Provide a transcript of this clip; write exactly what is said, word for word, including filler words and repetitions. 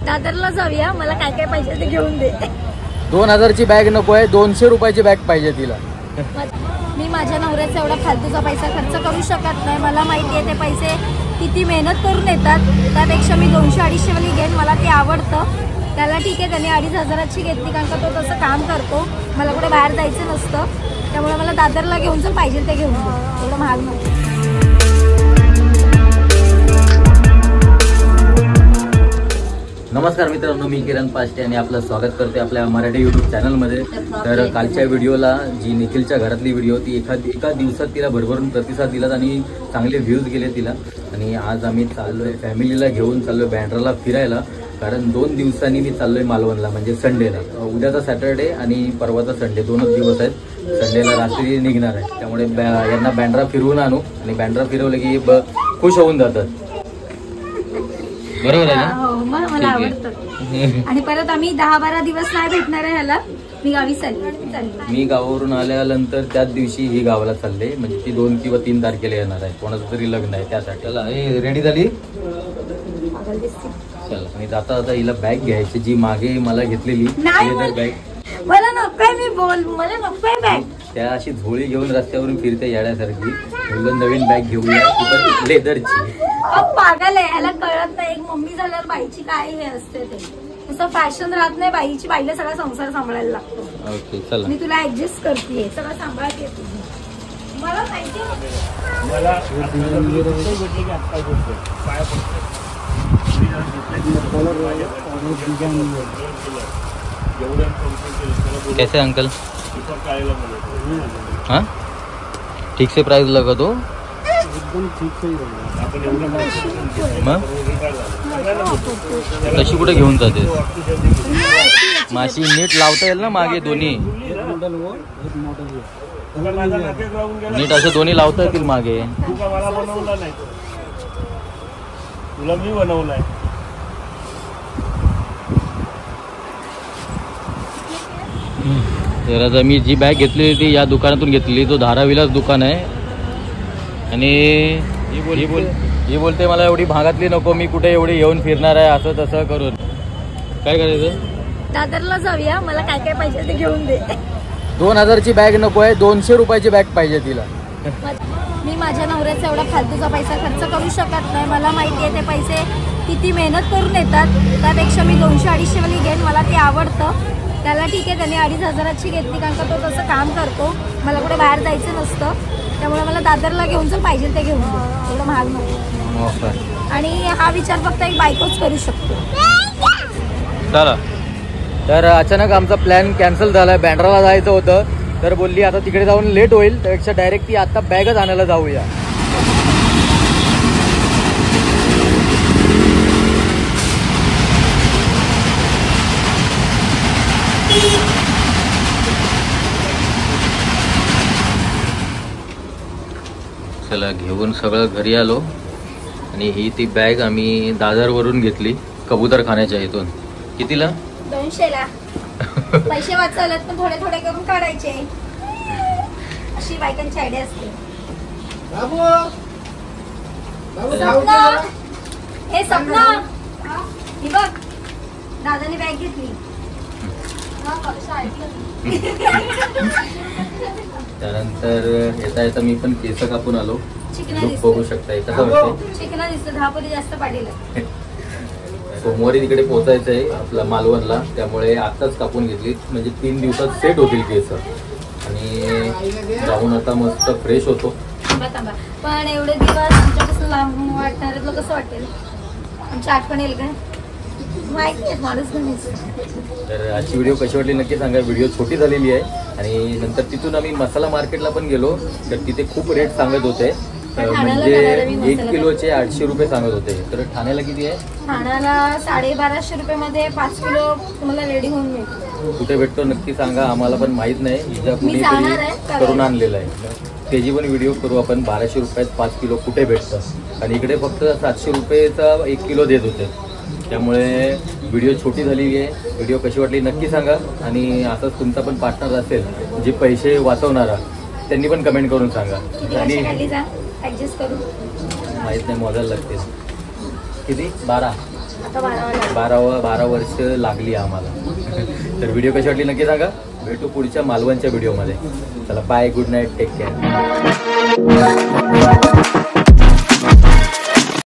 दादरला जाऊया, मला काय काय पाहिजे ते घेऊन दे. दोन हजारची बॅग नको आहे, दोनशे रुपयाची बॅग पाहिजे तिला. मी माझ्या नवऱ्याचा एवढा फालतूचा पैसा खर्च करू शकत नाही. मला माहिती आहे ते पैसे किती मेहनत करून येतात. त्यापेक्षा मी दोनशे अडीचशे वाली घेईन, मला ते आवडतं. त्याला ठीक आहे, त्याने अडीच हजाराची घेतली कारण का तो तसं काम करतो. मला कुठे बाहेर जायचं नसतं, त्यामुळे मला दादरला घेऊन जर पाहिजे ते घेऊन दे. एवढं महाग नको. नमस्कार मित्रांनो, मी किरण पाष्टे आणि आपलं स्वागत करते आपल्या मराठी यूट्यूब चॅनलमध्ये. तर कालच्या व्हिडिओला जी निखिलच्या घरातली व्हिडिओ ती एका एका दिवसात तिला भरभरून प्रतिसाद दिलात आणि चांगले व्ह्यूज गेले तिला. आणि आज आम्ही चाललोय फॅमिलीला घेऊन चाललोय बँड्राला फिरायला, कारण दोन दिवसांनी मी चाललोय मालवणला, म्हणजे संडेला. उद्याचा सॅटर्डे आणि परवाचा संडे दोनच दिवस आहेत. संडेला रात्री निघणार आहे, त्यामुळे यांना बँड्रा फिरवून आणू आणि बँड्रा फिरवलं की खुश होऊन जातात. बरोबर आहे ना? मला आवडतं. आणि परत आम्ही दहा बारा दिवस नाही भेटणार आहे ह्याला. मी गावी चालली. मी गावावरून आल्यानंतर त्याच दिवशी ही गावाला चालले, म्हणजे ती दोन किंवा तीन तारखेला येणार आहे. कोणाचं तरी लग्न आहे त्यासाठी. चला, हे रेडी झाली. चला, आणि जाता जाता हिला बॅग घ्यायची जी मागे मला घेतलेली लेदर बॅग. मला नकोय, मी बोल मला नकोय बॅग. त्या अशी झोळी घेऊन रस्त्यावरून फिरते येण्यासारखी. मुलं नवीन बॅग घेऊया लेदरची. पागल आहे, याला कळत नाही. एक मम्मी झाल्यावर बाईची काय हे असते ते तसं फॅशन राहत नाही. बाईची बाईला सगळा संसार सांभाळायला लागतो. ओके, चला. मी तुला ऍडजस्ट करते, सगळं सांभाळते. मला माहिती कैसे अंकल? हाँ, ठीक से प्राइस लगा दो. एकदम ठीक से मग कशी कुठे घेऊन जाते माशी? नीट लावता येईल ना मागे दोन्ही? नीट असं दोन्ही लावता येतील मागे. तुला मी बनवलाय. तर आता मी जी बॅग घेतली ती या दुकानातून घेतली. तो धारावीलाच दुकान आहे. आणि ही बोल ही बोल ही बोलते मला एवढी भागातली नको, मी कुठे एवढी येऊन फिरणार आहे असं तसं करून. काय करायचं? दादरला जाऊया, मला काय काय पाहिजे ते घेऊन दे. दोन हजारची बॅग नको आहे, दोनशे रुपयाची बॅग पाहिजे तिला. मी माझ्या नवऱ्याचा एवढा फालतूचा पैसा खर्च करू शकत नाही. मला माहिती आहे ते पैसे किती मेहनत करून येतात. त्यापेक्षा मी दोनशे अडीचशे वाली घेईन, मला ते आवडतं. त्याला ठीक आहे, त्याने अडीच हजाराची घेतली कारण का तो तसं काम करतो. मला कुठे बाहेर जायचं नसतं, त्यामुळे मला दादरला घेऊन जर पाहिजे ते घेऊन दे. एवढं महाग नको. आणि हा विचार फक्त एक बायकोच करू शकतो. चला, तर अचानक आमचा प्लॅन कॅन्सल झाला. बँड्राला जायचं होतं, तर बोलली आता तिकडे जाऊन लेट होईल, त्यापेक्षा डायरेक्ट ती आता बॅगच आणायला जाऊया. चला, घेऊन सगळं घरी आलो. आणि ही ती बॅग आम्ही दादरवरून घेतली, कबूतरखान्याच्या इथून. कितीला? दोनशेला. पैसे वाचवलेत पण थोडे थोडे करून काढायचे, अशी बायकांची आयडिया असते. सपना, हे सपना, ही बघ दादाने बॅग घेतली. त्यानंतर येता येता मी पण केस कापून आलो. बघू शकता चिकना दिसतो. दहा पोरी जास्त पाडीला. सोमवारी तिकडे पोहोचायचं आहे आपला मालवणला, त्यामुळे आत्ताच कापून घेतली, म्हणजे तीन दिवसात सेट होतील केस. आणि जाऊन आता मस्त फ्रेश होतो. पण एवढे दिवस आमच्यापासून लांब वाटणार तुला कसं वाटेल? आमची आठवण येईल काय? माहिती आहे माणूस गणेश. तर आजची व्हिडिओ कशी वाटली नक्की सांगा. व्हिडिओ छोटी झालेली आहे. आणि नंतर तिथून आम्ही मसाला मार्केटला पण गेलो, तर तिथे खूप रेट सांगत होते. म्हणजे एक किलोचे आठशे रुपये सांगत होते. तर ठाण्याला किती आहे? ठाण्याला साडेबाराशे रुपये मध्ये पाच किलो तुम्हाला रेडी होऊन मिळतो. कुठे भेटतो नक्की सांगा, आम्हाला पण माहित नाही. हिच्या कुठेतरी करून आणलेला आहे, त्याची पण व्हिडिओ करू आपण. बाराशे रुपयात पाच किलो कुठे भेटतं, आणि इकडे फक्त सातशे रुपयेचा एक किलो देत होते. त्यामुळे व्हिडिओ छोटी झालेली आहे. व्हिडिओ कशी वाटली नक्की सांगा. आणि असंच तुमचा पण पार्टनर असेल जे पैसे वाचवणारा, त्यांनी पण कमेंट करून सांगा. आणि ऍडजस्ट करू माहित नाही, मोजायला लागते. किती? बारा. आता बारावा बारावा बारा वर्ष लागली आम्हाला. तर व्हिडिओ कशी वाटली नक्की सांगा. भेटू पुढच्या मालवणच्या व्हिडिओमध्ये. चला bye, good night, take care.